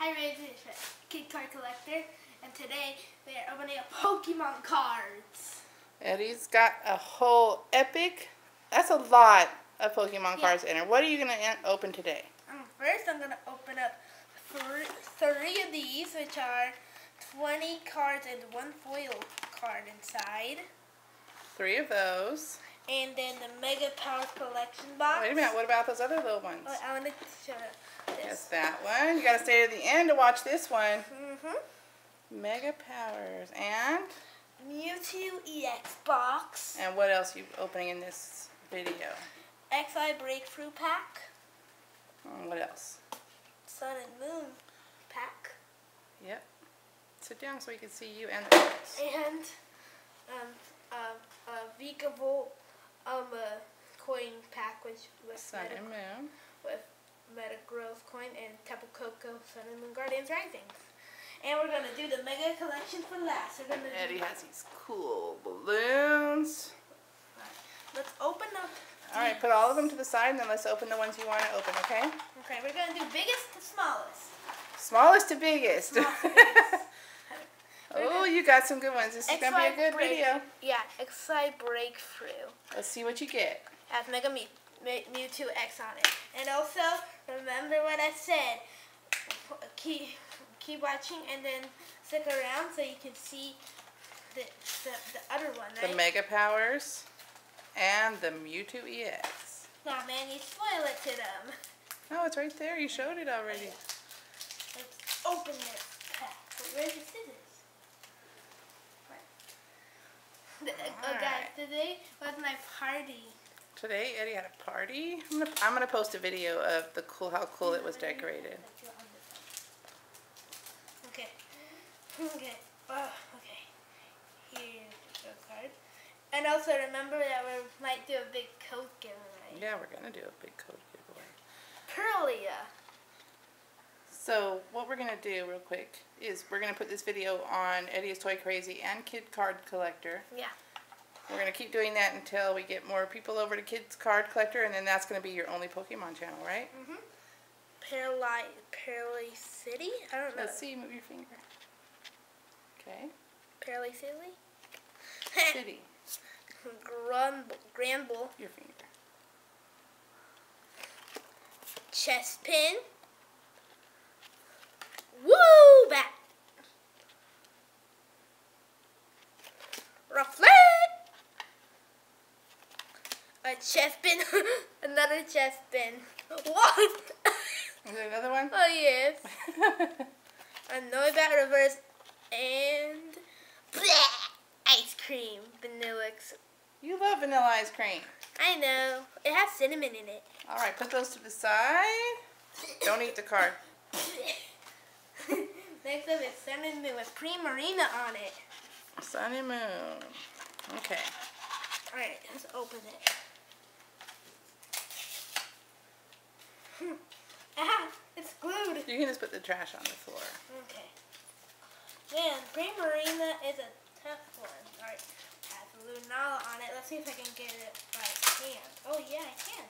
Hi, Ray, Kid Card Collector, and today we are opening up Pokemon cards. Eddie's got a whole epic, that's a lot of Pokemon cards in it. What are you going to open today? First, I'm going to open up three of these, which are 20 cards and one foil card inside. 3 of those. And then the Mega Power Collection box. Wait a minute, what about those other little ones? Oh, I want to show this. Yes, that one. You got to stay to the end to watch this one. Mega Powers and Mewtwo EX box. And what else are you opening in this video? XI Breakthrough pack. What else? Sun and Moon pack. Yep. Sit down so we can see you and the cards. And Vikavolt coin pack, which was Sun and Moon. With Metagross coin and Tapu Koko Sun and Moon Guardians Rising. And we're gonna do the Mega Collection for last. Eddie has these cool balloons. Let's open up. Alright, put all of them to the side and then let's open the ones you want to open, okay? Okay, we're gonna do biggest to smallest. Smallest to biggest. Smallest to biggest. Oh, you got some good ones. This is going to be a good video. Yeah, XI Breakthrough. Let's see what you get. Has Mega Mewtwo X on it. And also, remember what I said. Keep watching and then stick around so you can see the other one, right? The Mega Powers and the Mewtwo EX. Nah, man, you spoil it to them. Oh, it's right there. You showed it already. Let's open this pack. Where's the scissors? Guys, today was my party. Today, Eddie had a party. I'm gonna post a video of how cool it was decorated. Okay. Okay. Oh, okay. Here's the card. And also remember that we might do a big code giveaway. Yeah, we're gonna do a big code giveaway. Pearlia. So what we're gonna do real quick is we're gonna put this video on Eddie's Toy Crazy and Kid Card Collector. Yeah. We're gonna keep doing that until we get more people over to Kid's Card Collector, and then that's gonna be your only Pokemon channel, right? Pearly City? I don't know. Let's see, move your finger. Okay. Pearly City? City. Granbull. Your finger. Chespin. Woo! Bat. Rufflet. A Chespin. Another Chespin. What? Is there another one? Oh, yes. A Noibat reverse and ice cream. Vanillix. You love vanilla ice cream. I know. It has cinnamon in it. Alright, put those to the side. Don't eat the card. Next up is Sun and Moon with Primarina on it. Sun and Moon. Okay. Alright, let's open it. Ah, it's glued. You can just put the trash on the floor. Okay. Man, Primarina is a tough one. Alright, has Lunala on it. Let's see if I can get it by hand. Oh yeah, I can.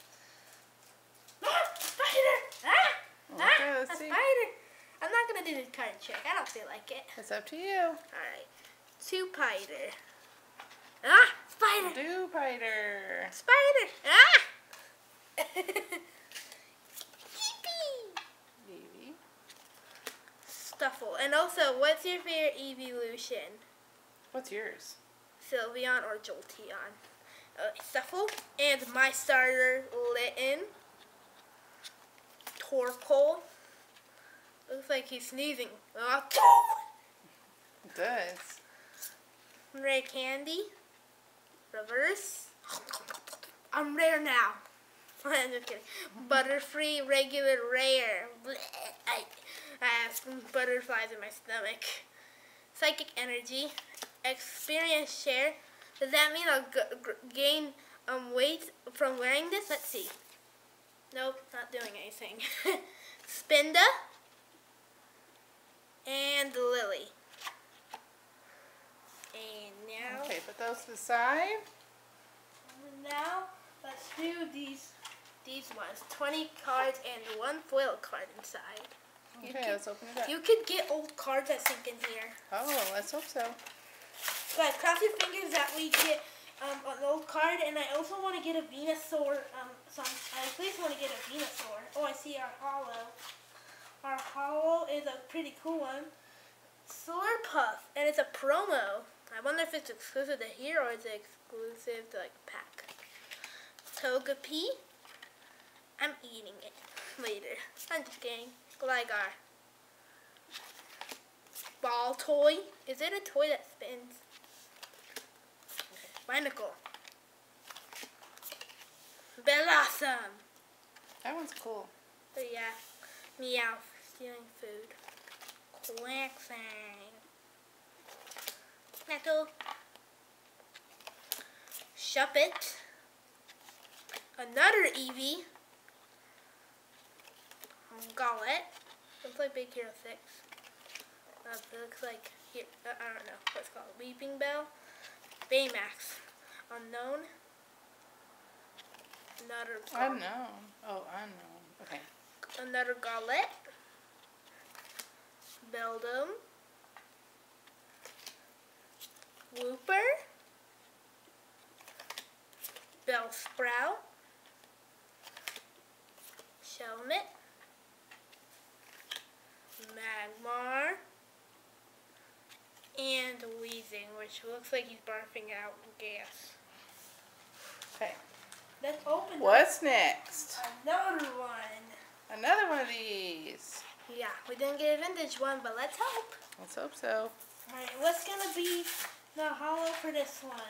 Ah, spider! Ah! Okay, Ah, let's a see. spider! I'm not gonna do the card trick. I don't feel like it. It's up to you. Alright. Two-Piter. Ah! Spider! Dewpider. Spider! Ah! Eevee. Stuffle. And also, what's your favorite evolution? What's yours? Sylveon or Jolteon? Stuffle. And my starter, Litten. Torkoal. Looks like he's sneezing. It does. Rare Candy. Reverse. I'm rare now. I'm just kidding. Butterfree, regular, rare. I have some butterflies in my stomach. Psychic Energy. Experience share. Does that mean I'll gain weight from wearing this? Let's see. Nope, not doing anything. Spinda. And Lily. And now... Okay, put those to the side. Now, let's do these ones. 20 cards and one foil card inside. Okay, let's open it up. You could get old cards that sink in here. Oh, let's hope so. Guys, cross your fingers that we get an old card, and I also want to get a Venusaur. I at least want to get a Venusaur. Oh, I see our holo. Our holo is a pretty cool one. Slurpuff, and it's a promo. I wonder if it's exclusive to here or is it exclusive to like pack. Togepi. I'm eating it later. I'm just kidding. Gligar. Ball toy. Is it a toy that spins? Binacle. Blossom. That one's cool. But yeah. Meow. Stealing food. Quaxang. Metal. Shuppet. Another Eevee. Gullet. Looks like Big Hero 6. It looks like here. I don't know what's it called. Weeping Bell. Baymax. Unknown. Another. Unknown. Oh, unknown. Okay. Another Gullet. Beldum. Wooper. Bellsprout. Shelmet. Magmar. And Wheezing, which looks like he's barfing out gas. Okay. Let's open What's next? another one. Another one of these. Yeah, we didn't get a vintage one, but let's hope. Let's hope so. Alright, what's gonna be the holo for this one?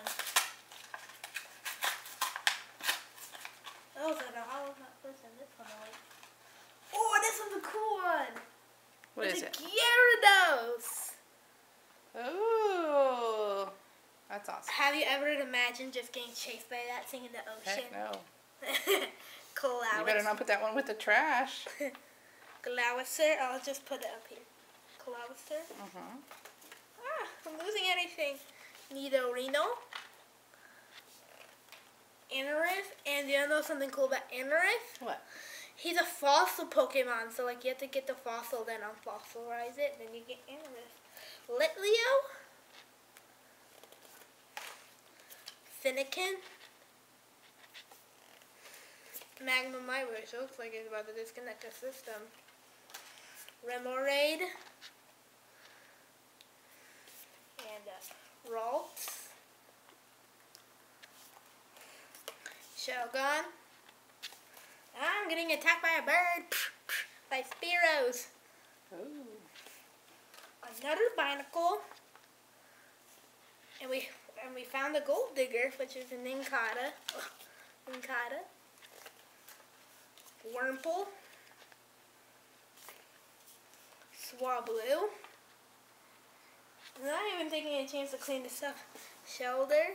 Oh, so the holo's not first and this one away. Oh, this one's a cool one. What is it's it? a Gyarados. Ooh. That's awesome. Have you ever imagined just getting chased by that thing in the ocean? Heck no. Glowitzer. You better not put that one with the trash. Glowitzer. I'll just put it up here. Glowitzer. I'm losing anything. Nidorino. Anorith. And you know something cool about Anorith? What? He's a fossil Pokemon, so like you have to get the fossil, then unfossilize it, then you get Anorith. Litleo. Finnegan. Magnemite, which looks like it's about to disconnect the system. Remoraid. And Ralts. Shogun. I'm getting attacked by a bird. By Spearows. Ooh. Another Binacle. And we found a Gold Digger, which is an Inkata. Inkata. Wurmple. Swablu. I'm not even taking a chance to clean this up. Shelder.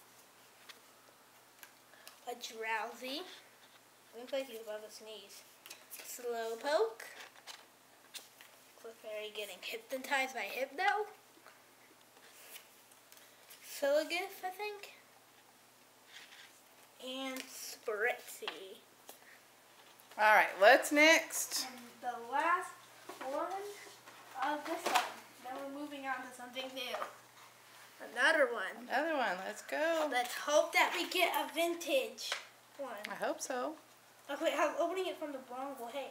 A Drowsy. Looks like he's about to sneeze. Slowpoke. Clefairy getting hypnotized by Hypno. Silagith, I think. And Spritzy. Alright, what's next? And the last one of this one. Then we're moving on to something new. Another one. Another one. Let's go. Let's hope that we get a vintage one. I hope so. Okay, I'm opening it from the wrong way.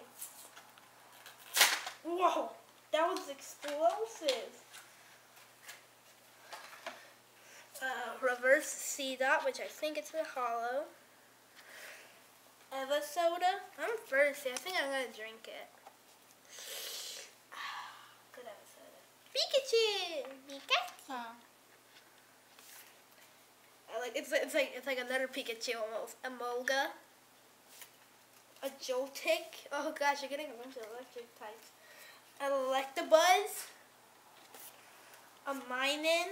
Whoa, that was explosive. Reverse C-Dot, which I think it's a holo. Eva Soda. I'm thirsty. I think I'm gonna drink it. Good Eva Soda. Pikachu. Pikachu. It's like another Pikachu almost. A Molga. A Joltik. Oh gosh, you're getting a bunch of electric types. Electabuzz. A Minun.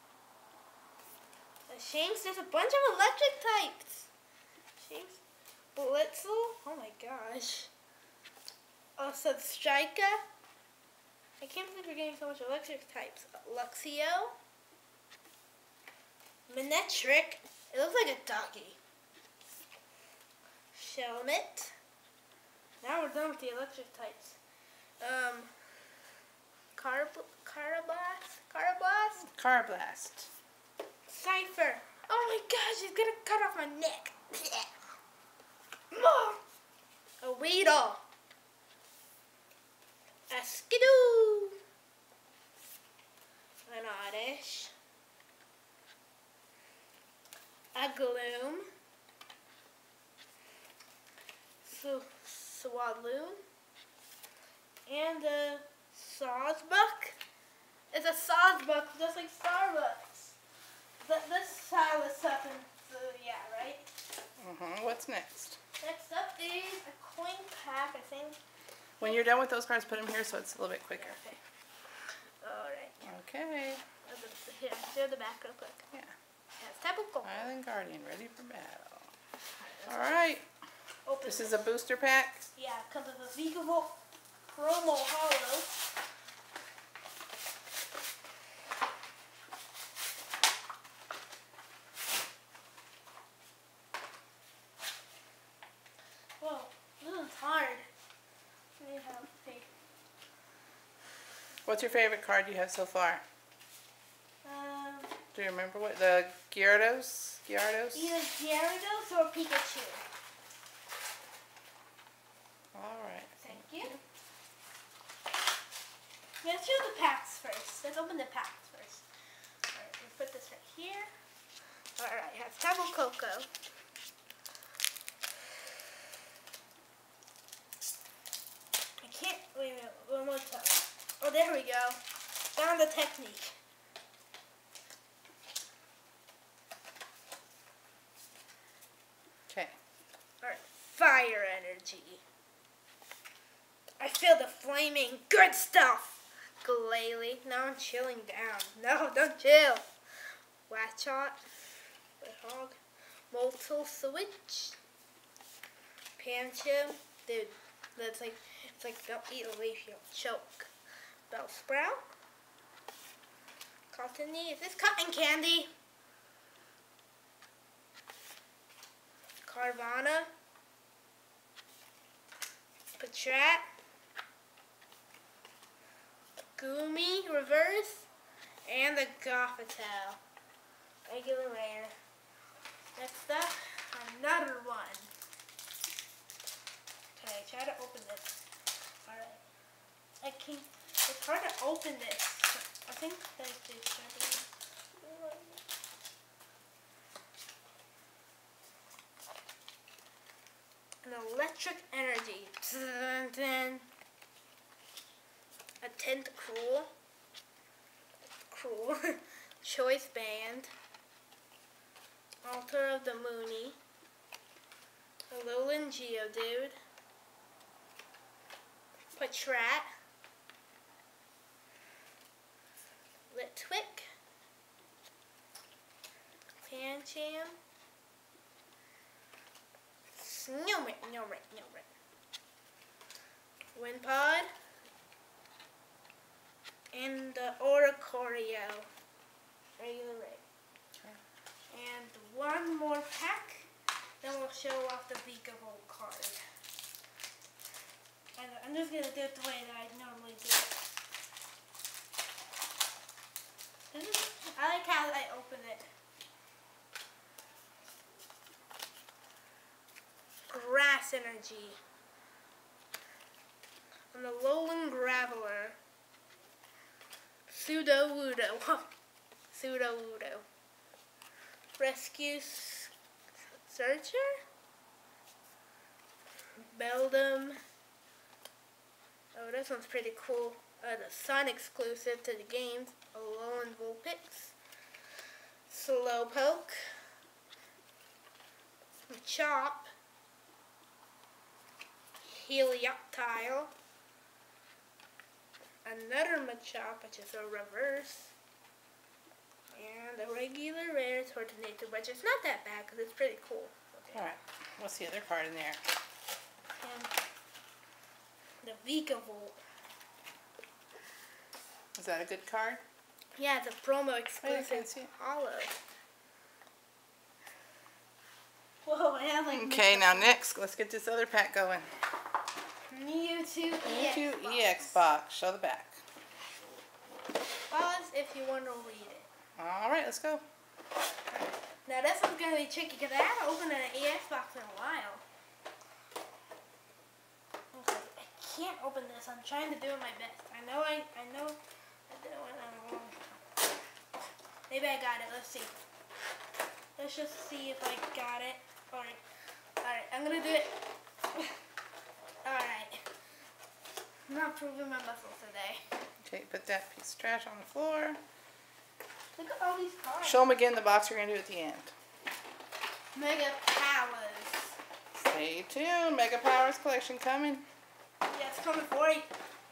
A Shanks. There's a bunch of electric types. Shanks. Blitzel. Oh my gosh. A Substrika. I can't believe we're getting so much electric types. Luxio. Manectric. It looks like a doggy. Shelmet. Now we're done with the electric types. Carablast? Carblast. Cypher. Oh my gosh, he's gonna cut off my neck. A Weedle. A Skidoo. An Oddish. A Gloom. Swaloon. And a Sawsbuck. It's a Sawsbuck, just like Starbucks. But this style is something, so yeah, right? What's next? Next up is a coin pack, I think. When you're done with those cards, put them here so it's a little bit quicker. Okay. Alright. Okay. Here, show the back real quick. Yeah. That's typical. Island Guardian, ready for battle. Alright. Open This is a booster pack. Yeah, it comes with a Vigavolt promo hollow. Whoa, this is hard. Let me have paper. What's your favorite card you have so far? Do you remember what the Gyarados? Either Gyarados or Pikachu. Alright. Thank you. Let's show the packs first. Let's open the packs first. Alright, let's put this right here. Alright, it has Tapu Koko. I can't, wait a minute, one more time. Oh, there we go. Found the technique. Okay. Alright, Fire Energy. I feel the flaming good stuff. Glalie. Now I'm chilling down. No, don't chill. Watchot. Hog. Moltal Switch. Pancham. Dude, that's like, it's like don't eat a leaf, you'll choke. Bellsprout. Cottony. Is this cotton candy? Carvana. Patrat. Goomy reverse. And the Gothitelle. Regular rare. Next up, another one. Okay, try to open this. Alright. It's hard to open this. I think that they should. An Electric Energy. Then a Tentacruel. Cruel. Choice Band. Altar of the Mooney. Alolan Geodude. Patrat. Litwick. Pancham. Snowman. Wimpod. And the Oricorio. Regular rate. And one more pack, then we'll show off the Vigavolt card. And I'm just going to do it the way that I normally do it. I like how I open it. Grass Energy. And the Alolan Graveler. Sudowoodo. Sudowoodo. Rescue Searcher. Beldum. Oh, this one's pretty cool. The Sun exclusive to the games. Alolan Vulpix. Slowpoke. Machop. Helioptile. Another Machop, which is a reverse. And a regular rare Tortonator, which is not that bad because it's pretty cool. Okay. Alright, what's the other card in there? And the Vigavolt. Is that a good card? Yeah, it's a promo I exclusive can't see it. hollow. Whoa, I have like... Okay, now next, let's get this other pack going. Mewtwo Mewtwo EX EX box. Show the back. Pause if you want to read it. Alright, let's go. Now this one's going to be tricky because I haven't opened an EX box in a while. Okay, I can't open this. I'm trying to do my best. I know I did it when I'm wrong. Maybe I got it. Let's see. Let's just see if I got it. Alright, I'm going to do it. Alright. I'm not proving my muscles today. Okay, put that piece of trash on the floor. Look at all these cards. Show them again the box you're going to do at the end. Mega Powers. Stay tuned. Mega Powers collection coming. Yeah, it's coming for you.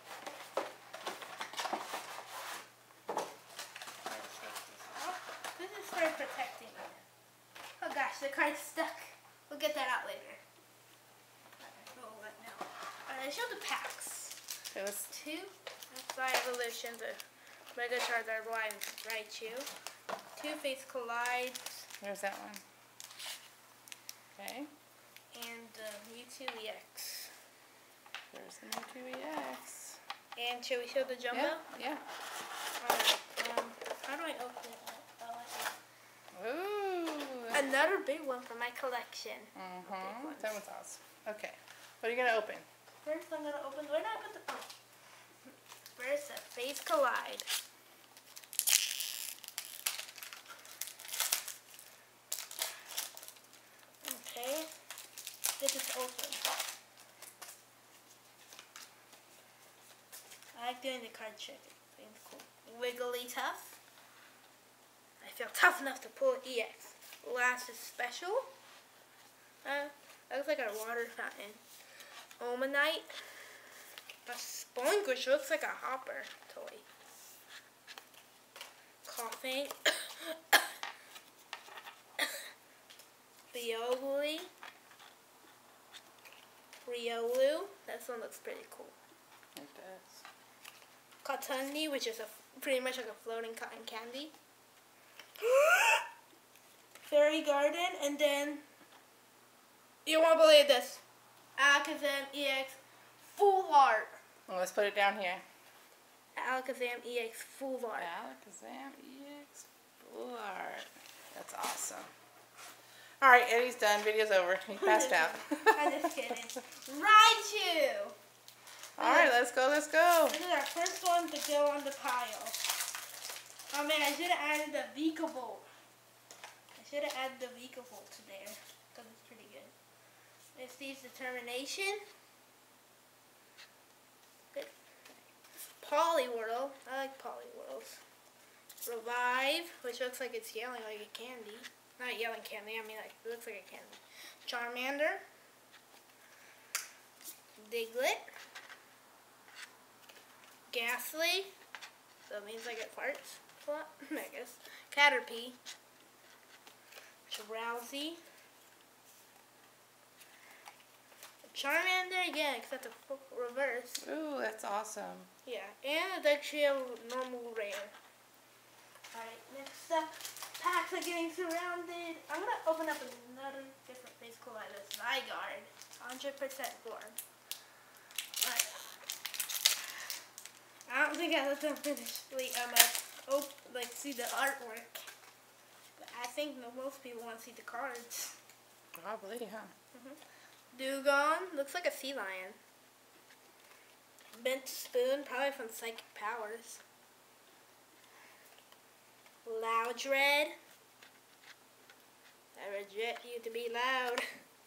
This is for protecting it. Oh gosh, the card's stuck. We'll get that out later. Oh, what now? Alright, show the packs. Okay, let's... 2 Fly Evolution, the Mega Charizard Blind Raichu. Two-Face Collides. There's that one. Okay. And Mewtwo EX. There's the Mewtwo EX. And should we show the Jumbo? Yeah. Alright, how do I open it? Oh, I see. Ooh. Another big one for my collection. Mm-hmm. That one's awesome. Okay. What are you going to open? First, I'm going to open. Where did I put the... Oh. First, a Face Collide. Okay. This is open. I like doing the card trick. It's cool. Wigglytuff. I feel tough enough to pull EX. Last is special. That looks like a water fountain. Omanite. A Spoink, which looks like a Hopper toy. Coughing. Riolu. Riolu. That one looks pretty cool. It does. Cotundi, which is pretty much like a floating cotton candy. Fairy Garden, and then you won't believe this. Alakazam EX Full Art. Well, let's put it down here. Alakazam EX Full Art. Alakazam EX Full Art. That's awesome. Alright, Eddie's done. Video's over. He passed out. I'm just kidding. Raichu! Alright, let's go, let's go. This is our first one to go on the pile. Oh man, I should have added the Vikavolt. I should have added the Vikavolt to there, because it's pretty good. It's these Determination. Good. Poliwhirl. I like Poliwhirls. Revive, which looks like it's yelling like a candy. Not yelling candy, I mean like it looks like a candy. Charmander. Diglett. Ghastly. So it means like it farts a lot, I guess. Caterpie. Drowsy. Charmander again, except the reverse. Ooh, that's awesome. Yeah, and it's actually a normal rare. Alright, next up, packs are getting surrounded. I'm going to open up another different face collide. That's Zygarde. 100% form. Alright. I don't think I let them finish. Wait, see the artwork. But I think most people want to see the cards. Probably, huh? Dugong, looks like a sea lion. Bent Spoon, probably from Psychic Powers. Loudred. I reject you to be loud.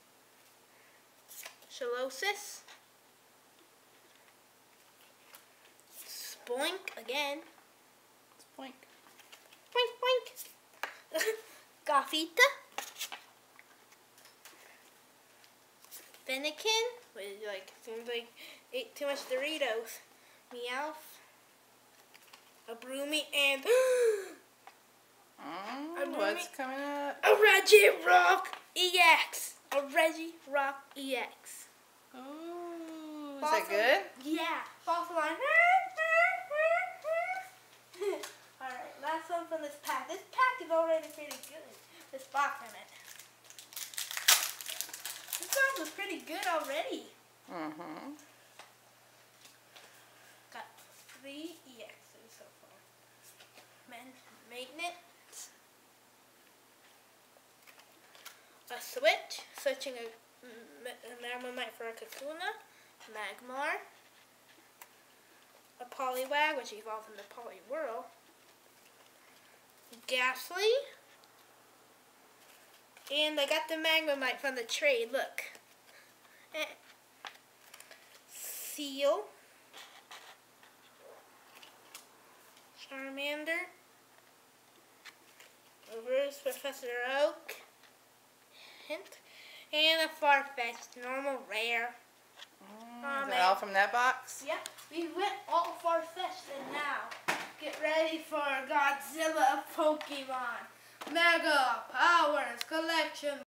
Shalosis. Spoink again. Spoink. Boink, boink. Gothita. Fennekin, which seems like ate too much Doritos. Meowth. A Broomy, and What's coming up? a Regirock EX. A Regirock EX. Ooh, is that good? Yeah. Fossil line. Alright, last one from this pack. This pack is already pretty good. This box in it. This box was pretty good already. 3 EXs so far. Maintenance. A switch, switching a Magnemite for a Kakuna. Magmar. A Poliwag, which evolved into Poliwhirl. Ghastly. And I got the Magnemite from the trade, look. Seal. Charmander. Reverse Professor Oak. Hint. And a Farfetch'd, normal rare. Is that all from that box? Yep, we went all Farfetch'd and now get ready for Godzilla Pokemon. Mega Powers Collection